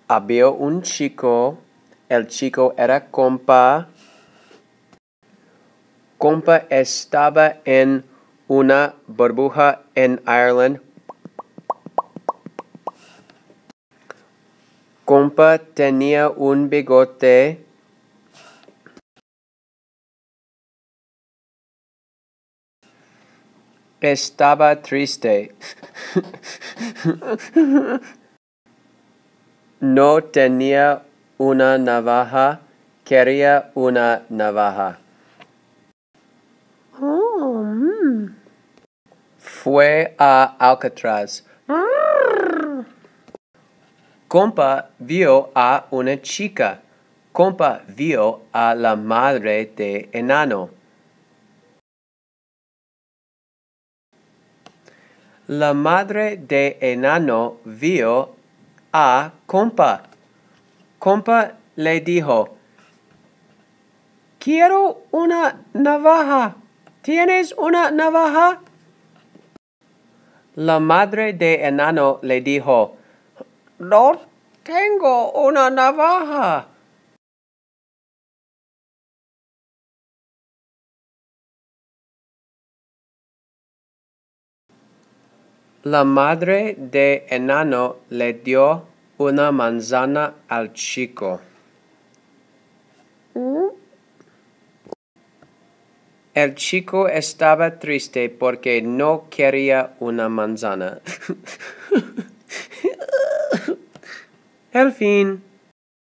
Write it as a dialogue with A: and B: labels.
A: Había un chico, el chico era compa. Compa estaba en una burbuja en Ireland. Compa tenía un bigote. Estaba triste. No tenía una navaja, quería una navaja. Fue a Alcatraz. Compa vio a una chica. Compa vio a la madre de Enano. La madre de Enano vio a Compa. Compa le dijo, quiero una navaja. ¿Tienes una navaja? La madre de Enano le dijo, no tengo una navaja. La madre de Enano le dio una manzana al chico. El chico estaba triste porque no quería una manzana. El fin.